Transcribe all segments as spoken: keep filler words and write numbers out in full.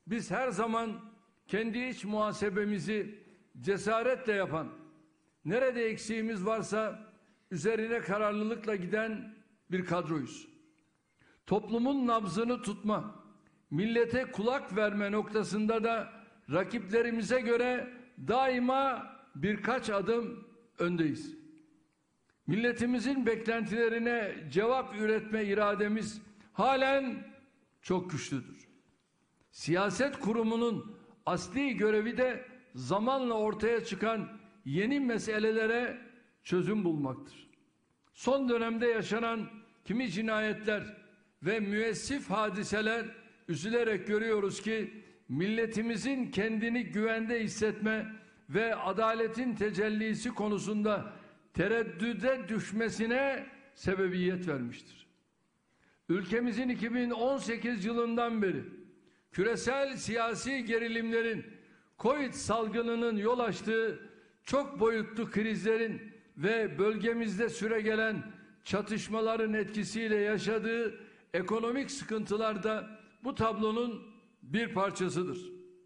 Biz her zaman kendi iç muhasebemizi cesaretle yapan, nerede eksiğimiz varsa üzerine kararlılıkla giden bir kadroyuz. Toplumun nabzını tutma, millete kulak verme noktasında da rakiplerimize göre daima birkaç adım öndeyiz. Milletimizin beklentilerine cevap üretme irademiz halen çok güçlüdür. Siyaset kurumunun asli görevi de zamanla ortaya çıkan yeni meselelere çözüm bulmaktır. Son dönemde yaşanan kimi cinayetler ve müessif hadiseler üzülerek görüyoruz ki milletimizin kendini güvende hissetme ve adaletin tecellisi konusunda tereddüde düşmesine sebebiyet vermiştir. Ülkemizin iki bin on sekiz yılından beri küresel siyasi gerilimlerin, Covid salgınının yol açtığı çok boyutlu krizlerin ve bölgemizde süregelen çatışmaların etkisiyle yaşadığı ekonomik sıkıntılar da bu tablonun bir parçasıdır.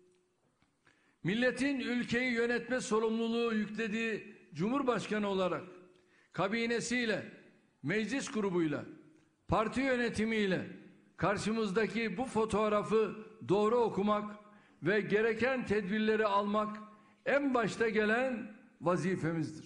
Milletin ülkeyi yönetme sorumluluğu yüklediği Cumhurbaşkanı olarak kabinesiyle, meclis grubuyla, parti yönetimiyle karşımızdaki bu fotoğrafı doğru okumak ve gereken tedbirleri almak en başta gelen vazifemizdir.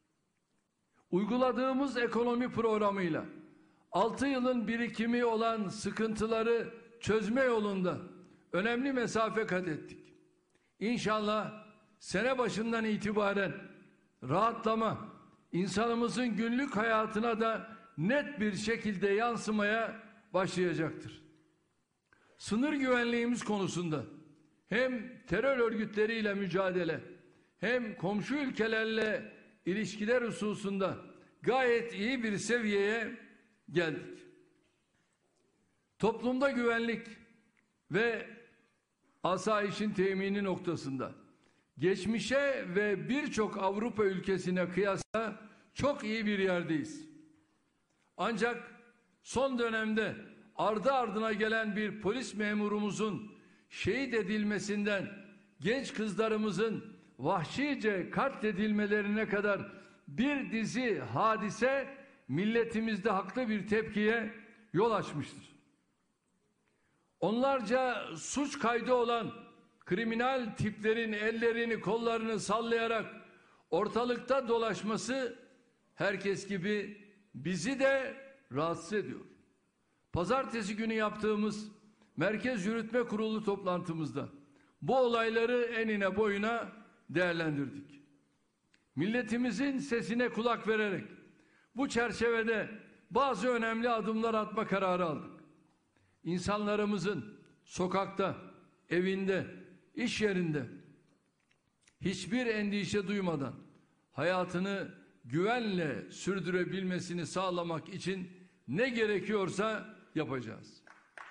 Uyguladığımız ekonomi programıyla altı yılın birikimi olan sıkıntıları çözme yolunda önemli mesafe kat ettik. İnşallah sene başından itibaren rahatlama insanımızın günlük hayatına da net bir şekilde yansımaya başlayacaktır. Sınır güvenliğimiz konusunda hem terör örgütleriyle mücadele hem komşu ülkelerle ilişkiler hususunda gayet iyi bir seviyeye geldik. Toplumda güvenlik ve asayişin temini noktasında geçmişe ve birçok Avrupa ülkesine kıyasla çok iyi bir yerdeyiz. Ancak son dönemde ardı ardına gelen bir polis memurumuzun şehit edilmesinden genç kızlarımızın vahşice katledilmelerine kadar bir dizi hadise milletimizde haklı bir tepkiye yol açmıştır. Onlarca suç kaydı olan kriminal tiplerin ellerini kollarını sallayarak ortalıkta dolaşması herkes gibi bizi de rahatsız ediyor. Pazartesi günü yaptığımız Merkez Yürütme Kurulu toplantımızda bu olayları enine boyuna değerlendirdik. Milletimizin sesine kulak vererek bu çerçevede bazı önemli adımlar atma kararı aldık. İnsanlarımızın sokakta, evinde, iş yerinde hiçbir endişe duymadan hayatını güvenle sürdürebilmesini sağlamak için ne gerekiyorsa yapacağız.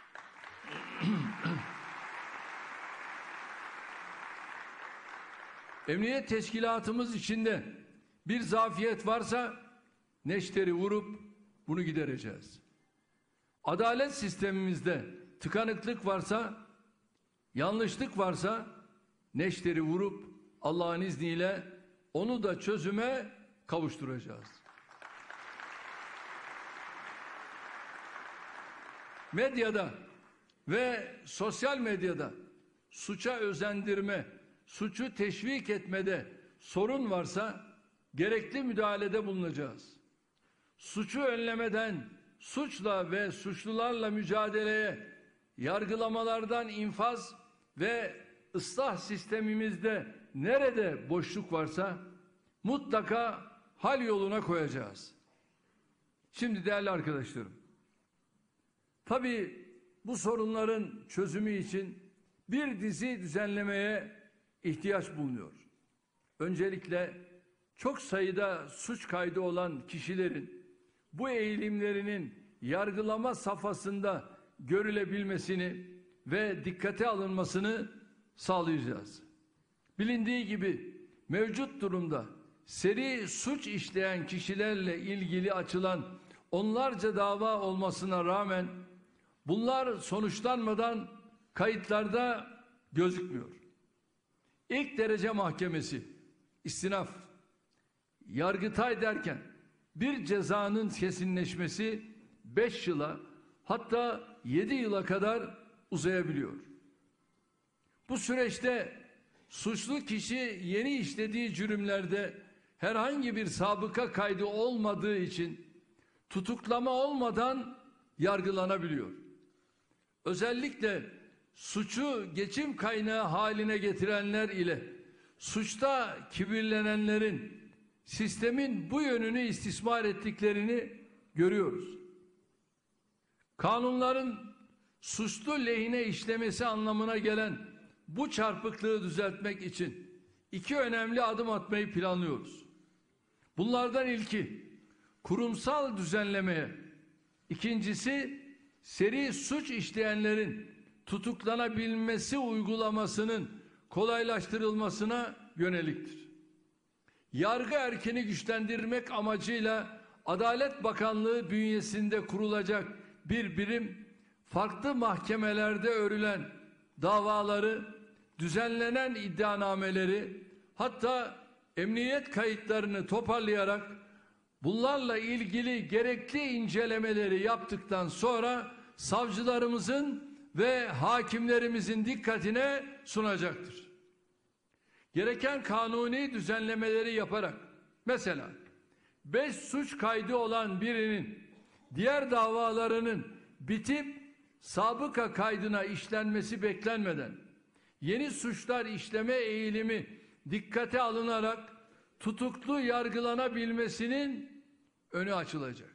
Emniyet teşkilatımız içinde bir zafiyet varsa neşteri vurup bunu gidereceğiz. Adalet sistemimizde tıkanıklık varsa, yanlışlık varsa neşteri vurup Allah'ın izniyle onu da çözüme kavuşturacağız. Medyada ve sosyal medyada suça özendirme, suçu teşvik etmede sorun varsa gerekli müdahalede bulunacağız. Suçu önlemeden suçla ve suçlularla mücadeleye, yargılamalardan infaz ve ıslah sistemimizde nerede boşluk varsa mutlaka hal yoluna koyacağız. Şimdi değerli arkadaşlarım, tabii bu sorunların çözümü için bir dizi düzenlemeye ihtiyaç bulunuyor. Öncelikle çok sayıda suç kaydı olan kişilerin bu eğilimlerinin yargılama safhasında görülebilmesini ve dikkate alınmasını sağlayacağız. Bilindiği gibi mevcut durumda seri suç işleyen kişilerle ilgili açılan onlarca dava olmasına rağmen bunlar sonuçlanmadan kayıtlarda gözükmüyor. İlk derece mahkemesi, istinaf, Yargıtay derken bir cezanın kesinleşmesi beş yıla hatta yedi yıla kadar uzayabiliyor. Bu süreçte suçlu kişi yeni işlediği cürümlerde herhangi bir sabıka kaydı olmadığı için tutuklama olmadan yargılanabiliyor. Özellikle suçu geçim kaynağı haline getirenler ile suçta kibirlenenlerin sistemin bu yönünü istismar ettiklerini görüyoruz. Kanunların suçlu lehine işlemesi anlamına gelen bu çarpıklığı düzeltmek için iki önemli adım atmayı planlıyoruz. Bunlardan ilki kurumsal düzenlemeye, ikincisi seri suç işleyenlerin tutuklanabilmesi uygulamasının kolaylaştırılmasına yöneliktir. Yargı erkini güçlendirmek amacıyla Adalet Bakanlığı bünyesinde kurulacak bir birim, farklı mahkemelerde örülen davaları, düzenlenen iddianameleri, hatta emniyet kayıtlarını toparlayarak bunlarla ilgili gerekli incelemeleri yaptıktan sonra savcılarımızın ve hakimlerimizin dikkatine sunacaktır. Gereken kanuni düzenlemeleri yaparak, mesela beş suç kaydı olan birinin diğer davalarının bitip sabıka kaydına işlenmesi beklenmeden yeni suçlar işleme eğilimi dikkate alınarak tutuklu yargılanabilmesinin önü açılacak.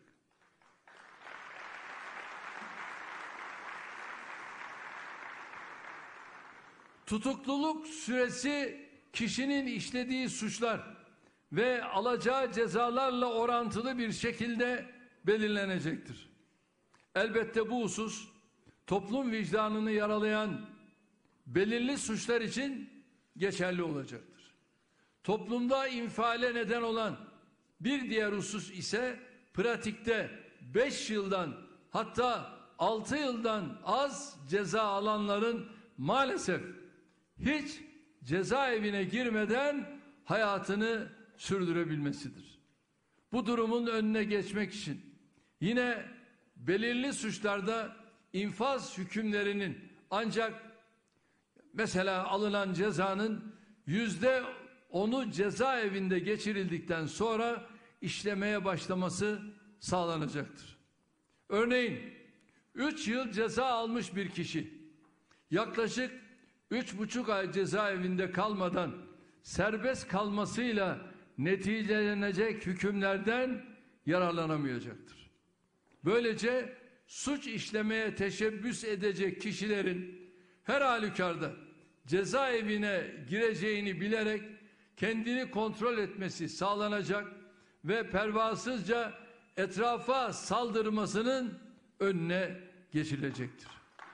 Tutukluluk süresi kişinin işlediği suçlar ve alacağı cezalarla orantılı bir şekilde belirlenecektir. Elbette bu husus toplum vicdanını yaralayan belirli suçlar için geçerli olacaktır. Toplumda infiale neden olan bir diğer husus ise pratikte beş yıldan hatta altı yıldan az ceza alanların maalesef hiç cezaevine girmeden hayatını sürdürebilmesidir. Bu durumun önüne geçmek için yine belirli suçlarda infaz hükümlerinin ancak mesela alınan cezanın yüzde onu cezaevinde geçirildikten sonra işlemeye başlaması sağlanacaktır. Örneğin üç yıl ceza almış bir kişi yaklaşık üç buçuk ay cezaevinde kalmadan serbest kalmasıyla neticelenecek hükümlerden yararlanamayacaktır. Böylece suç işlemeye teşebbüs edecek kişilerin her halükarda cezaevine gireceğini bilerek kendini kontrol etmesi sağlanacak ve pervasızca etrafa saldırmasının önüne geçilecektir.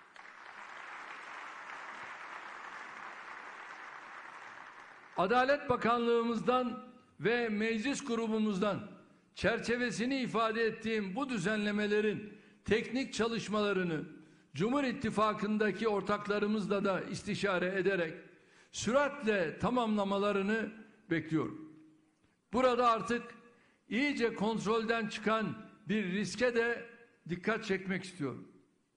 Adalet Bakanlığımızdan ve meclis grubumuzdan çerçevesini ifade ettiğim bu düzenlemelerin teknik çalışmalarını Cumhur İttifakı'ndaki ortaklarımızla da istişare ederek süratle tamamlamalarını bekliyorum. Burada artık iyice kontrolden çıkan bir riske de dikkat çekmek istiyorum.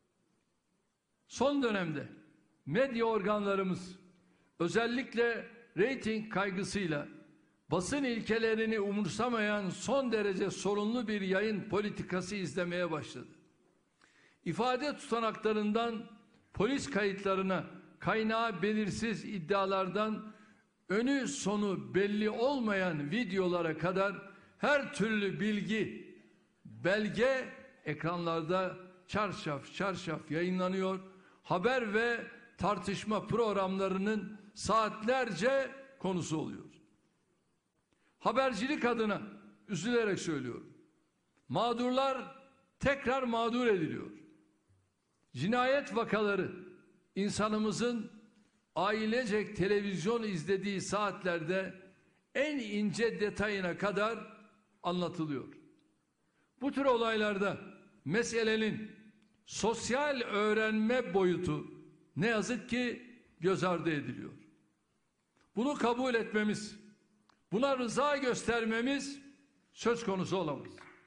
Son dönemde medya organlarımız özellikle reyting kaygısıyla basın ilkelerini umursamayan son derece sorunlu bir yayın politikası izlemeye başladı. İfade tutanaklarından polis kayıtlarına, kaynağı belirsiz iddialardan önü sonu belli olmayan videolara kadar her türlü bilgi, belge ekranlarda çarşaf çarşaf yayınlanıyor. Haber ve tartışma programlarının saatlerce konusu oluyor. Habercilik adına üzülerek söylüyorum. Mağdurlar tekrar mağdur ediliyor. Cinayet vakaları insanımızın ailecek televizyon izlediği saatlerde en ince detayına kadar anlatılıyor. Bu tür olaylarda meselenin sosyal öğrenme boyutu ne yazık ki göz ardı ediliyor. Bunu kabul etmemiz, buna rıza göstermemiz söz konusu olamaz.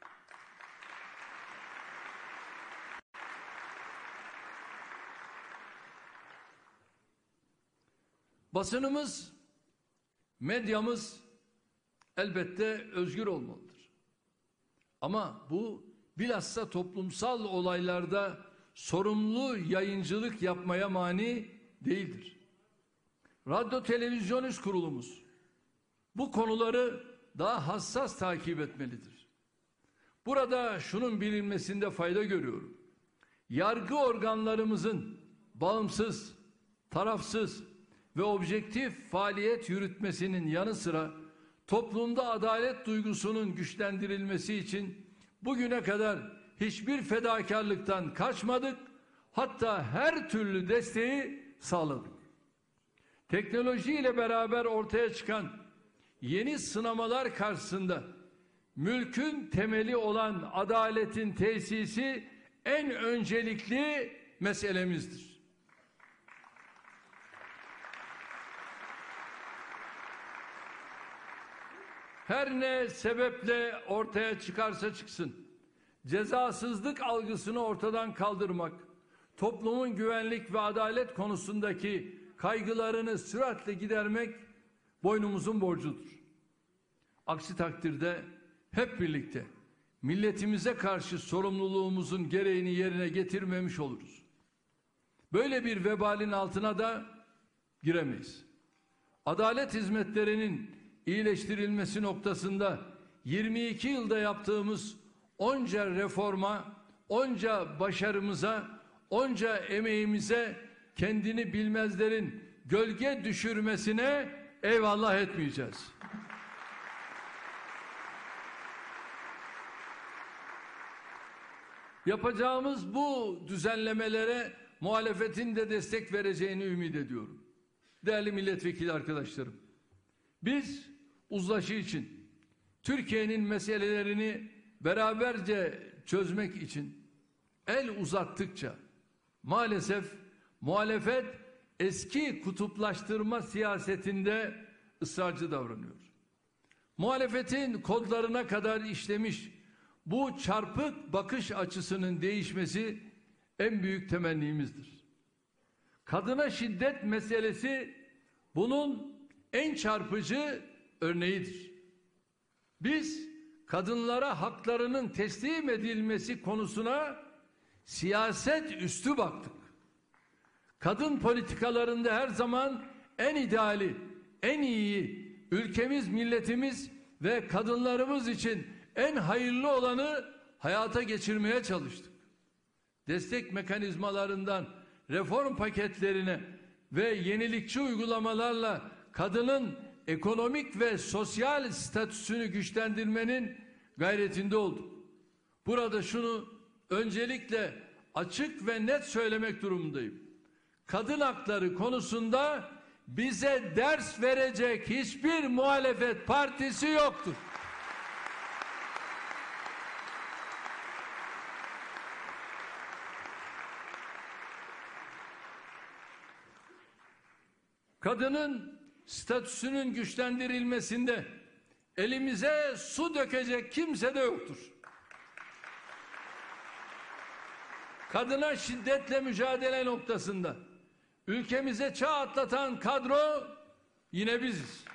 Basınımız, medyamız elbette özgür olmalıdır. Ama bu bilhassa toplumsal olaylarda sorumlu yayıncılık yapmaya mani değildir. Radyo Televizyon Üst Kurulumuz bu konuları daha hassas takip etmelidir. Burada şunun bilinmesinde fayda görüyorum. Yargı organlarımızın bağımsız, tarafsız ve objektif faaliyet yürütmesinin yanı sıra toplumda adalet duygusunun güçlendirilmesi için bugüne kadar hiçbir fedakarlıktan kaçmadık, hatta her türlü desteği sağladık. Teknolojiyle beraber ortaya çıkan yeni sınamalar karşısında mülkün temeli olan adaletin tesisi en öncelikli meselemizdir. Her ne sebeple ortaya çıkarsa çıksın, cezasızlık algısını ortadan kaldırmak, toplumun güvenlik ve adalet konusundaki kaygılarını süratle gidermek boynumuzun borcudur. Aksi takdirde hep birlikte milletimize karşı sorumluluğumuzun gereğini yerine getirmemiş oluruz. Böyle bir vebalin altına da giremeyiz. Adalet hizmetlerinin iyileştirilmesi noktasında yirmi iki yılda yaptığımız onca reforma, onca başarımıza, onca emeğimize kendini bilmezlerin gölge düşürmesine eyvallah etmeyeceğiz. Yapacağımız bu düzenlemelere muhalefetin de destek vereceğini ümit ediyorum. Değerli milletvekili arkadaşlarım, biz uzlaşı için, Türkiye'nin meselelerini beraberce çözmek için el uzattıkça maalesef muhalefet eski kutuplaştırma siyasetinde ısrarcı davranıyor. Muhalefetin kodlarına kadar işlemiş bu çarpık bakış açısının değişmesi en büyük temennimizdir. Kadına şiddet meselesi bunun en çarpıcı örneğidir. Biz kadınlara haklarının teslim edilmesi konusuna siyaset üstü baktık. Kadın politikalarında her zaman en ideali, en iyiyi, ülkemiz, milletimiz ve kadınlarımız için en hayırlı olanı hayata geçirmeye çalıştık. Destek mekanizmalarından reform paketlerine ve yenilikçi uygulamalarla kadının ekonomik ve sosyal statüsünü güçlendirmenin gayretinde olduk. Burada şunu öncelikle açık ve net söylemek durumundayım. Kadın hakları konusunda bize ders verecek hiçbir muhalefet partisi yoktur. Kadının statüsünün güçlendirilmesinde elimize su dökecek kimse de yoktur. Kadına şiddetle mücadele noktasında ülkemize çağ atlatan kadro yine biziz.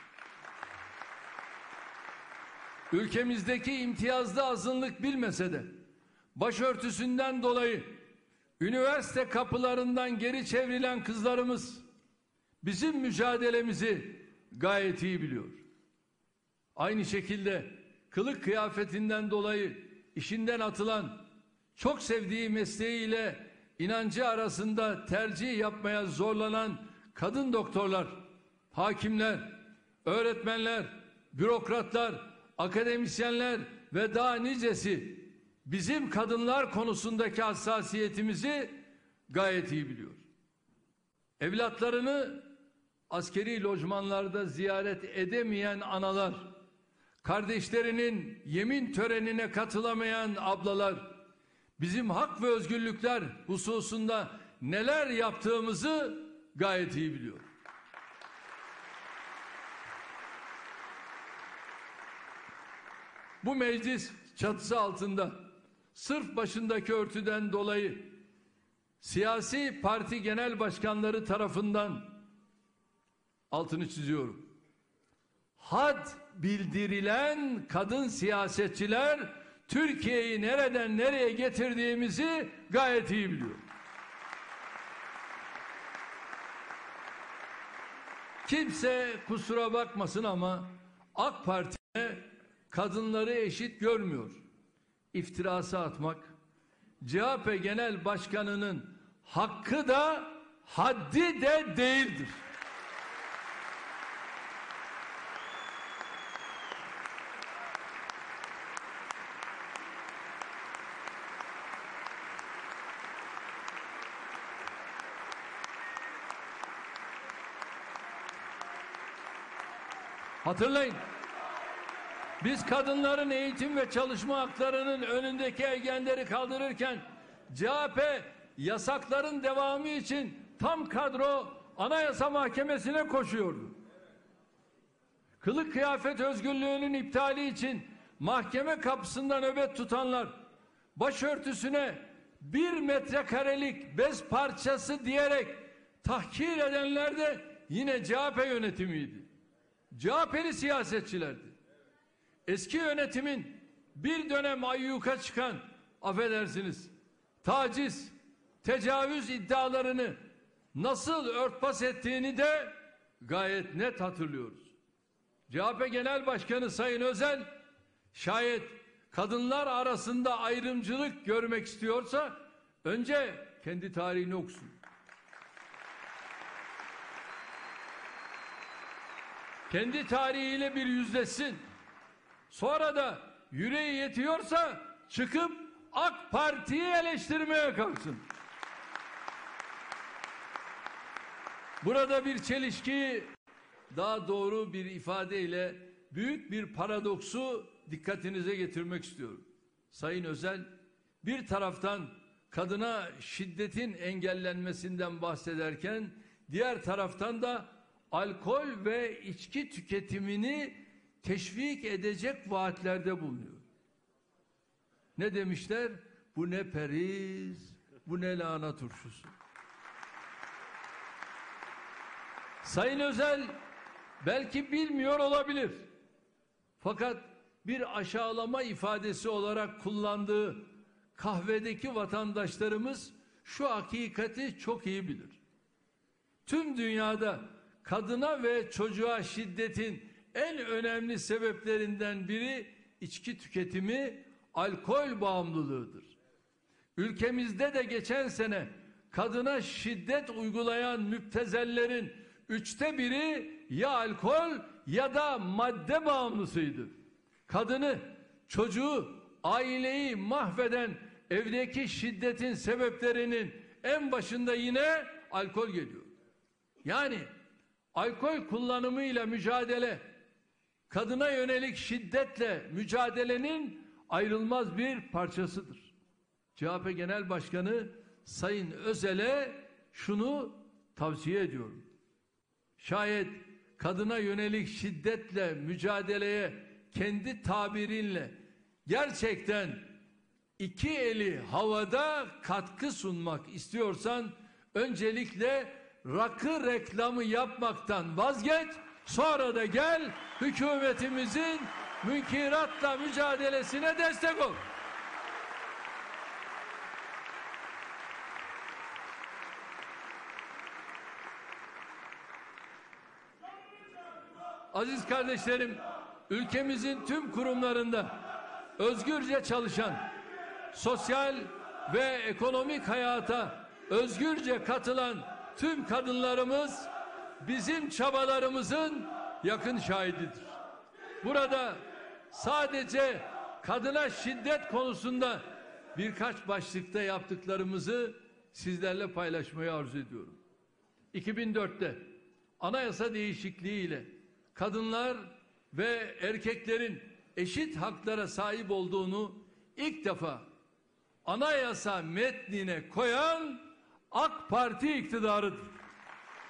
Ülkemizdeki imtiyazlı azınlık bilmese de başörtüsünden dolayı üniversite kapılarından geri çevrilen kızlarımız bizim mücadelemizi gayet iyi biliyor. Aynı şekilde kılık kıyafetinden dolayı işinden atılan, çok sevdiği mesleğiyle inancı arasında tercih yapmaya zorlanan kadın doktorlar, hakimler, öğretmenler, bürokratlar, akademisyenler ve daha nicesi bizim kadınlar konusundaki hassasiyetimizi gayet iyi biliyor. Evlatlarını askeri lojmanlarda ziyaret edemeyen analar, kardeşlerinin yemin törenine katılamayan ablalar, bizim hak ve özgürlükler hususunda neler yaptığımızı gayet iyi biliyor. Bu meclis çatısı altında sırf başındaki örtüden dolayı siyasi parti genel başkanları tarafından, altını çiziyorum, had bildirilen kadın siyasetçiler Türkiye'yi nereden nereye getirdiğimizi gayet iyi biliyor. Kimse kusura bakmasın ama AK Parti'ye kadınları eşit görmüyor. İftirası atmak C H P Genel Başkanı'nın hakkı da haddi de değildir. Hatırlayın. Biz kadınların eğitim ve çalışma haklarının önündeki engelleri kaldırırken C H P yasakların devamı için tam kadro Anayasa Mahkemesi'ne koşuyordu. Kılık kıyafet özgürlüğünün iptali için mahkeme kapısında nöbet tutanlar, başörtüsüne bir metrekarelik bez parçası diyerek tahkir edenler de yine C H P yönetimiydi. C H P'li siyasetçilerdi. Eski yönetimin bir dönem ayyuka çıkan, affedersiniz, taciz, tecavüz iddialarını nasıl örtbas ettiğini de gayet net hatırlıyoruz. C H P Genel Başkanı Sayın Özel, şayet kadınlar arasında ayrımcılık görmek istiyorsa önce kendi tarihini okusun. Kendi tarihiyle bir yüzleşsin. Sonra da yüreği yetiyorsa çıkıp AK Parti'yi eleştirmeye kalksın. Burada bir çelişki, daha doğru bir ifadeyle büyük bir paradoksu dikkatinize getirmek istiyorum. Sayın Özel bir taraftan kadına şiddetin engellenmesinden bahsederken diğer taraftan da alkol ve içki tüketimini teşvik edecek vaatlerde bulunuyor. Ne demişler? Bu ne periz, bu ne lahana turşusu. Sayın Özel belki bilmiyor olabilir. Fakat bir aşağılama ifadesi olarak kullandığı kahvedeki vatandaşlarımız şu hakikati çok iyi bilir. Tüm dünyada kadına ve çocuğa şiddetin en önemli sebeplerinden biri içki tüketimi, alkol bağımlılığıdır. Ülkemizde de geçen sene kadına şiddet uygulayan müptezellerin üçte biri ya alkol ya da madde bağımlısıydı. Kadını, çocuğu, aileyi mahveden evdeki şiddetin sebeplerinin en başında yine alkol geliyor. Yani alkol kullanımıyla mücadele, kadına yönelik şiddetle mücadelenin ayrılmaz bir parçasıdır. C H P Genel Başkanı Sayın Özel'e şunu tavsiye ediyorum. Şayet kadına yönelik şiddetle mücadeleye kendi tabirinle gerçekten iki eli havada katkı sunmak istiyorsan öncelikle rakı reklamı yapmaktan vazgeç, sonra da gel hükümetimizin münkiratla mücadelesine destek ol. Aziz kardeşlerim, ülkemizin tüm kurumlarında özgürce çalışan, sosyal ve ekonomik hayata özgürce katılan tüm kadınlarımız bizim çabalarımızın yakın şahididir. Burada sadece kadına şiddet konusunda birkaç başlıkta yaptıklarımızı sizlerle paylaşmayı arzu ediyorum. iki bin dörtte anayasa değişikliğiyle kadınlar ve erkeklerin eşit haklara sahip olduğunu ilk defa anayasa metnine koyan AK Parti iktidarıdır.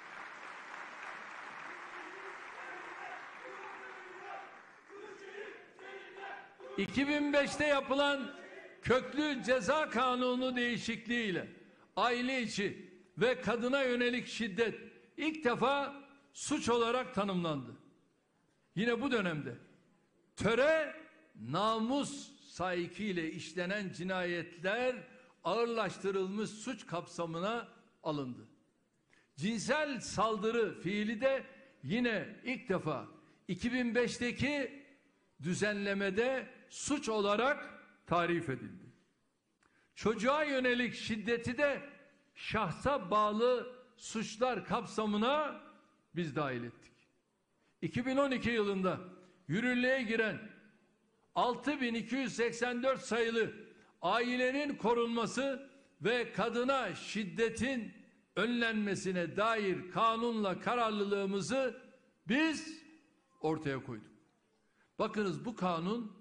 iki bin beşte yapılan köklü ceza kanunu değişikliğiyle aile içi ve kadına yönelik şiddet ilk defa suç olarak tanımlandı. Yine bu dönemde töre, namus sahikiyle işlenen cinayetler ağırlaştırılmış suç kapsamına alındı. Cinsel saldırı fiili de yine ilk defa iki bin beşteki düzenlemede suç olarak tarif edildi. Çocuğa yönelik şiddeti de şahsa bağlı suçlar kapsamına biz dahil ettik. iki bin on iki yılında yürürlüğe giren altı bin iki yüz seksen dört sayılı ailenin korunması ve kadına şiddetin önlenmesine dair kanunla kararlılığımızı biz ortaya koyduk. Bakınız, bu kanun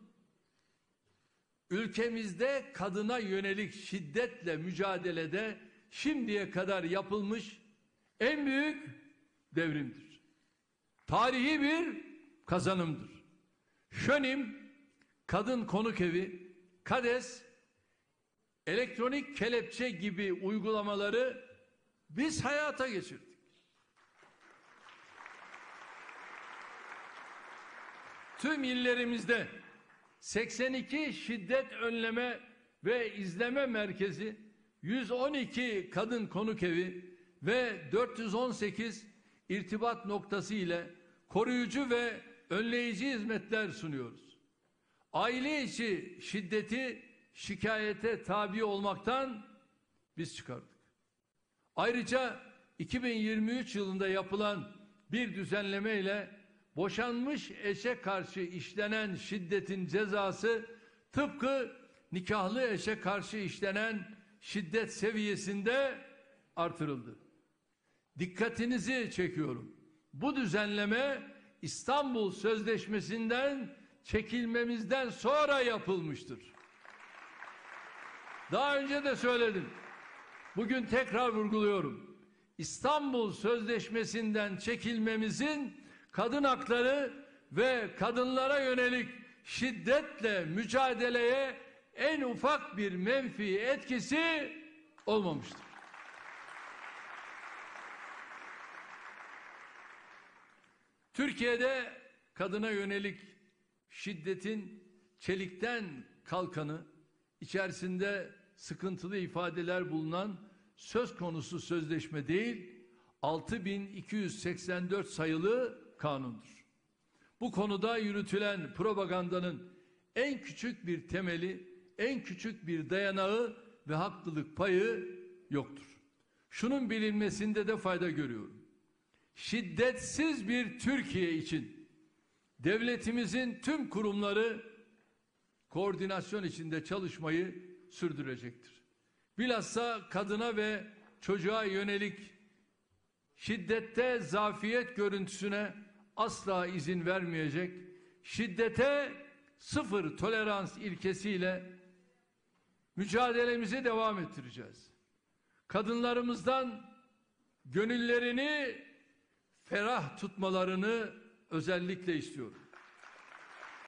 ülkemizde kadına yönelik şiddetle mücadelede şimdiye kadar yapılmış en büyük devrimdir. Tarihi bir kazanımdır. Şönim, kadın konuk evi, KADES, elektronik kelepçe gibi uygulamaları biz hayata geçirdik. Tüm illerimizde seksen iki şiddet önleme ve izleme merkezi, yüz on iki kadın konuk evi ve dört yüz on sekiz irtibat noktası ile koruyucu ve önleyici hizmetler sunuyoruz. Aile içi şiddeti şikayete tabi olmaktan biz çıkardık. Ayrıca iki bin yirmi üç yılında yapılan bir düzenleme ile boşanmış eşe karşı işlenen şiddetin cezası tıpkı nikahlı eşe karşı işlenen şiddet seviyesinde artırıldı. Dikkatinizi çekiyorum. Bu düzenleme İstanbul Sözleşmesi'nden çekilmemizden sonra yapılmıştır. Daha önce de söyledim. Bugün tekrar vurguluyorum. İstanbul Sözleşmesi'nden çekilmemizin kadın hakları ve kadınlara yönelik şiddetle mücadeleye en ufak bir menfi etkisi olmamıştır. Türkiye'de kadına yönelik şiddetin çelikten kalkanı, içerisinde sıkıntılı ifadeler bulunan söz konusu sözleşme değil, altı bin iki yüz seksen dört sayılı kanundur. Bu konuda yürütülen propagandanın en küçük bir temeli, en küçük bir dayanağı ve haklılık payı yoktur. Şunun bilinmesinde de fayda görüyorum. Şiddetsiz bir Türkiye için devletimizin tüm kurumları koordinasyon içinde çalışmayı sürdürecektir. Bilhassa kadına ve çocuğa yönelik şiddette zafiyet görüntüsüne asla izin vermeyecek, şiddete sıfır tolerans ilkesiyle mücadelemizi devam ettireceğiz. Kadınlarımızdan gönüllerini ferah tutmalarını özellikle istiyorum.